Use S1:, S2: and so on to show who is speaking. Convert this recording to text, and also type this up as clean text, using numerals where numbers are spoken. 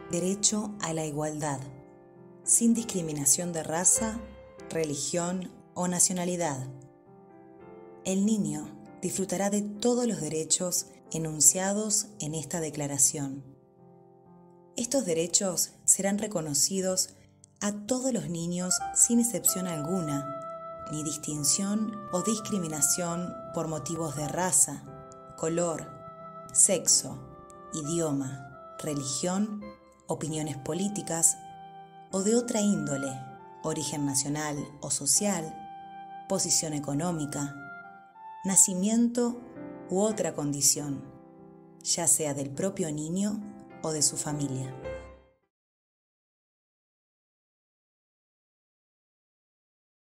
S1: Derecho a la igualdad, sin discriminación de raza, religión o nacionalidad. El niño disfrutará de todos los derechos enunciados en esta declaración. Estos derechos serán reconocidos a todos los niños sin excepción alguna, ni distinción o discriminación por motivos de raza, color, sexo, idioma, religión, opiniones políticas o de otra índole, origen nacional o social, posición económica, nacimiento u otra condición, ya sea del propio niño o de su familia.